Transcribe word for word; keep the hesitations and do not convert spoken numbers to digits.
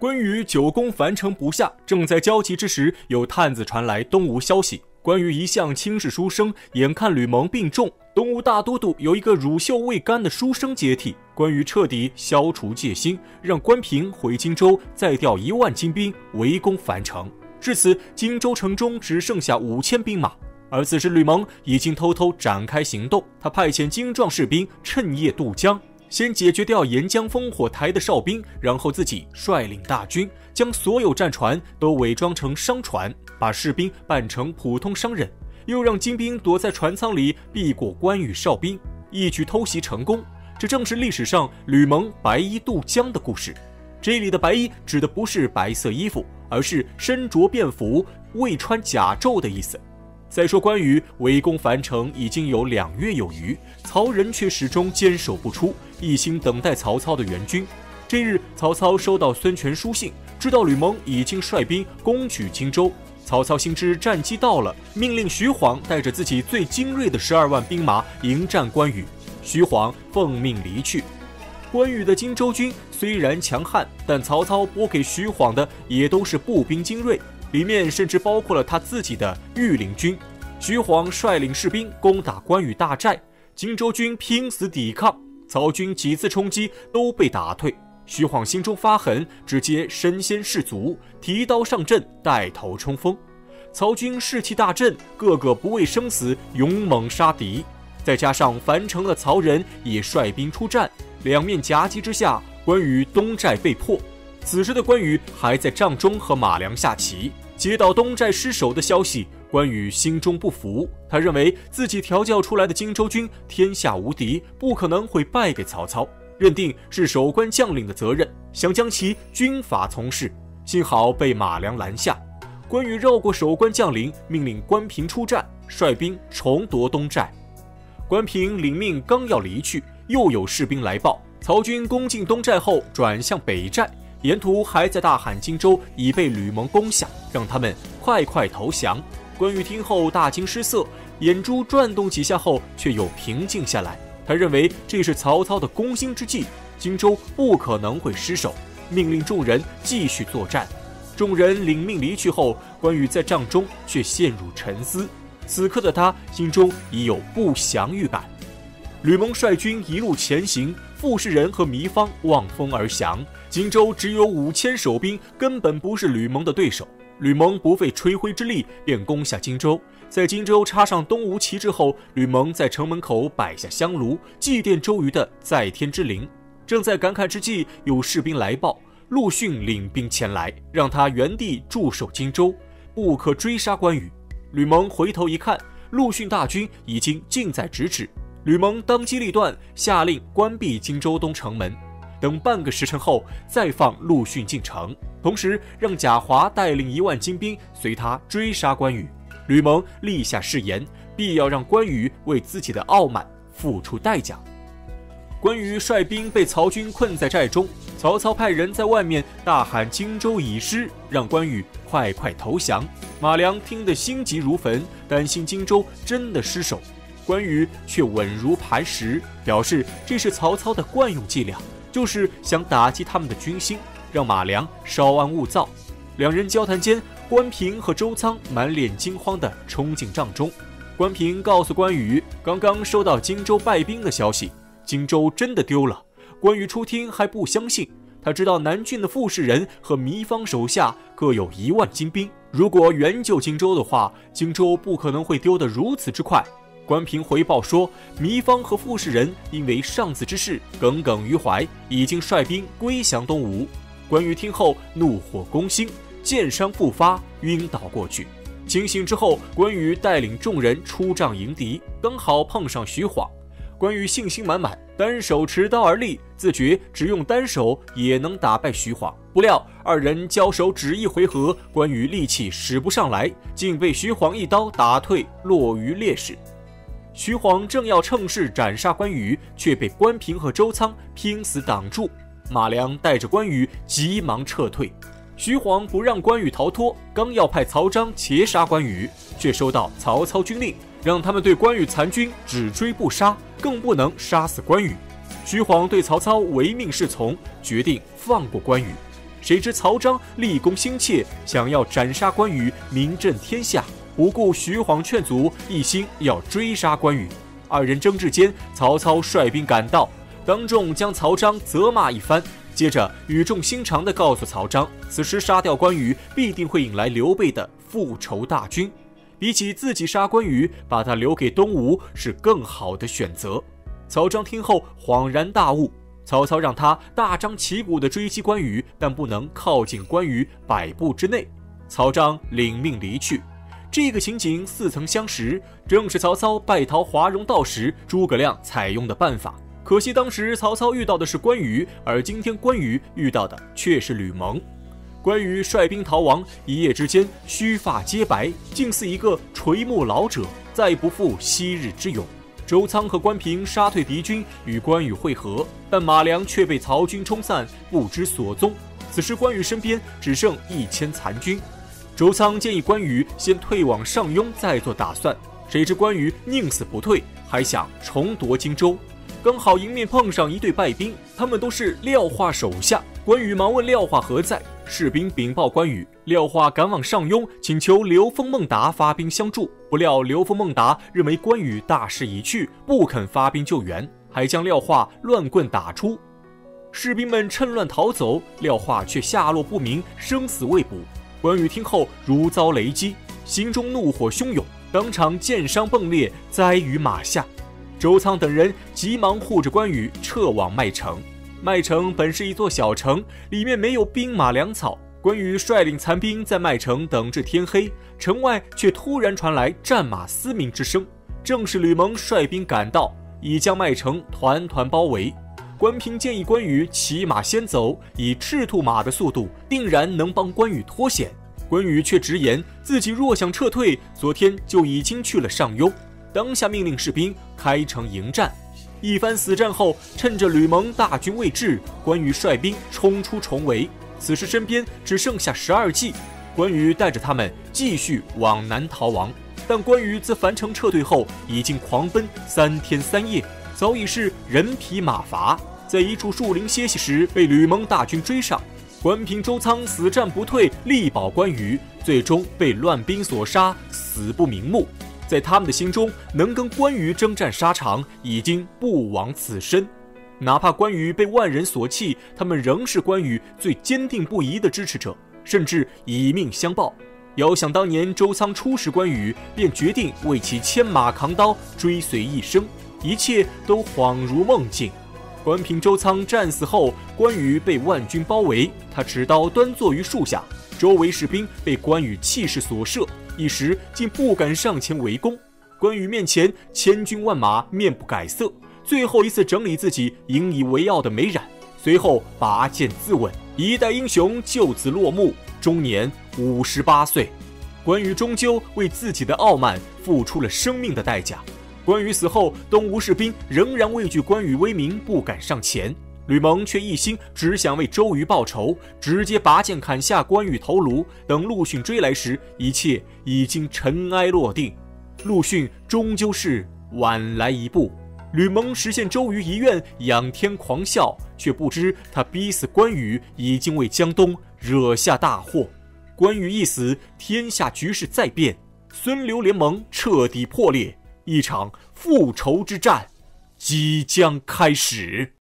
关羽久攻樊城不下，正在焦急之时，有探子传来东吴消息。关羽一向轻视书生，眼看吕蒙病重，东吴大都督有一个乳臭未干的书生接替，关羽彻底消除戒心，让关平回荆州，再调一万精兵围攻樊城。至此，荆州城中只剩下五千兵马。而此时吕蒙已经偷偷展开行动，他派遣精壮士兵趁夜渡江，先解决掉沿江烽火台的哨兵，然后自己率领大军，将所有战船都伪装成商船，把士兵扮成普通商人，又让精兵躲在船舱里避过关羽哨兵，一举偷袭成功。这正是历史上吕蒙白衣渡江的故事。这里的白衣指的不是白色衣服，而是身着便服未穿甲胄的意思。再说关羽围攻樊城已经有两月有余，曹仁却始终坚守不出，一心等待曹操的援军。这日曹操收到孙权书信，知道吕蒙已经率兵攻取荆州。曹操心知战机到了，命令徐晃带着自己最精锐的十二万兵马迎战关羽。徐晃奉命离去。关羽的荆州军虽然强悍，但曹操拨给徐晃的也都是步兵精锐，里面甚至包括了他自己的御林军。徐晃率领士兵攻打关羽大寨，荆州军拼死抵抗，曹军几次冲击都被打退。徐晃心中发狠，直接身先士卒，提刀上阵，带头冲锋。曹军士气大振，个个不畏生死，勇猛杀敌。再加上樊城的曹仁也率兵出战，两面夹击之下，关羽东寨被破。此时的关羽还在帐中和马良下棋。接到东寨失守的消息，关羽心中不服，他认为自己调教出来的荆州军天下无敌，不可能会败给曹操，认定是守关将领的责任，想将其军法从事。幸好被马良拦下。关羽绕过守关将领，命令关平出战，率兵重夺东寨。关平领命刚要离去，又有士兵来报，曹军攻进东寨后转向北寨，沿途还在大喊荆州已被吕蒙攻下，让他们快快投降。关羽听后大惊失色，眼珠转动几下后却又平静下来。他认为这是曹操的攻心之计，荆州不可能会失守，命令众人继续作战。众人领命离去后，关羽在帐中却陷入沉思。此刻的他心中已有不祥预感。吕蒙率军一路前行，傅士仁和糜芳望风而降。荆州只有五千守兵，根本不是吕蒙的对手。吕蒙不费吹灰之力便攻下荆州，在荆州插上东吴旗帜后，吕蒙在城门口摆下香炉，祭奠周瑜的在天之灵。正在感慨之际，有士兵来报，陆逊领兵前来，让他原地驻守荆州，不可追杀关羽。吕蒙回头一看，陆逊大军已经近在咫尺。吕蒙当机立断，下令关闭荆州东城门，等半个时辰后再放陆逊进城，同时让贾华带领一万精兵随他追杀关羽。吕蒙立下誓言，必要让关羽为自己的傲慢付出代价。关羽率兵被曹军困在寨中，曹操派人在外面大喊荆州已失，让关羽快快投降。马良听得心急如焚，担心荆州真的失守。关羽却稳如磐石，表示这是曹操的惯用伎俩，就是想打击他们的军心，让马良稍安勿躁。两人交谈间，关平和周仓满脸惊慌地冲进帐中。关平告诉关羽，刚刚收到荆州败兵的消息，荆州真的丢了。关羽初听还不相信，他知道南郡的傅士仁和糜芳手下各有一万精兵，如果援救荆州的话，荆州不可能会丢得如此之快。关平回报说，糜芳和傅士仁因为上次之事耿耿于怀，已经率兵归降东吴。关羽听后怒火攻心，箭伤复发，晕倒过去。清醒之后，关羽带领众人出帐迎敌，刚好碰上徐晃。关羽信心满满，单手持刀而立，自觉只用单手也能打败徐晃。不料二人交手只一回合，关羽力气使不上来，竟被徐晃一刀打退，落于劣势。徐晃正要趁势斩杀关羽，却被关平和周仓拼死挡住。马良带着关羽急忙撤退。徐晃不让关羽逃脱，刚要派曹彰截杀关羽，却收到曹操军令，让他们对关羽残军只追不杀，更不能杀死关羽。徐晃对曹操唯命是从，决定放过关羽。 谁知曹彰立功心切，想要斩杀关羽，名震天下，不顾徐晃劝阻，一心要追杀关羽。二人争执间，曹操率兵赶到，当众将曹彰责骂一番，接着语重心长地告诉曹彰，此时杀掉关羽必定会引来刘备的复仇大军，比起自己杀关羽，把他留给东吴是更好的选择。曹彰听后恍然大悟，曹操让他大张旗鼓地追击关羽，但不能靠近关羽百步之内。曹彰领命离去。这个情景似曾相识，正是曹操败逃华容道时诸葛亮采用的办法。可惜当时曹操遇到的是关羽，而今天关羽遇到的却是吕蒙。关羽率兵逃亡，一夜之间须发皆白，竟似一个垂暮老者，再不复昔日之勇。周仓和关平杀退敌军，与关羽会合，但马良却被曹军冲散，不知所踪。此时关羽身边只剩一千残军。周仓建议关羽先退往上庸，再做打算。谁知关羽宁死不退，还想重夺荆州。刚好迎面碰上一队败兵，他们都是廖化手下。关羽忙问廖化何在，士兵禀报关羽，廖化赶往上庸，请求刘封、孟达发兵相助。不料刘封、孟达认为关羽大势已去，不肯发兵救援，还将廖化乱棍打出。士兵们趁乱逃走，廖化却下落不明，生死未卜。关羽听后如遭雷击，心中怒火汹涌，当场箭伤迸裂，栽于马下。周仓等人急忙护着关羽撤往麦城。麦城本是一座小城，里面没有兵马粮草。关羽率领残兵在麦城等至天黑，城外却突然传来战马嘶鸣之声，正是吕蒙率兵赶到，已将麦城团团包围。关平建议关羽骑马先走，以赤兔马的速度，定然能帮关羽脱险。关羽却直言自己若想撤退，昨天就已经去了上庸。当下命令士兵开城迎战。一番死战后，趁着吕蒙大军未至，关羽率兵冲出重围。此时身边只剩下十二骑，关羽带着他们继续往南逃亡。但关羽自樊城撤退后，已经狂奔三天三夜，早已是人疲马乏。在一处树林歇息时，被吕蒙大军追上。关平、周仓死战不退，力保关羽，最终被乱兵所杀，死不瞑目。在他们的心中，能跟关羽征战沙场，已经不枉此生。哪怕关羽被万人所弃，他们仍是关羽最坚定不移的支持者，甚至以命相报。遥想当年周仓初识关羽，便决定为其牵马扛刀，追随一生，一切都恍如梦境。关平、周仓战死后，关羽被万军包围，他持刀端坐于树下，周围士兵被关羽气势所慑，一时竟不敢上前围攻。关羽面前千军万马，面不改色，最后一次整理自己引以为傲的美髯，随后拔剑自刎。一代英雄就此落幕，终年五十八岁。关羽终究为自己的傲慢付出了生命的代价。关羽死后，东吴士兵仍然畏惧关羽威名，不敢上前。吕蒙却一心只想为周瑜报仇，直接拔剑砍下关羽头颅。等陆逊追来时，一切已经尘埃落定。陆逊终究是晚来一步。吕蒙实现周瑜遗愿，仰天狂笑，却不知他逼死关羽已经为江东惹下大祸。关羽一死，天下局势再变，孙刘联盟彻底破裂，一场复仇之战即将开始。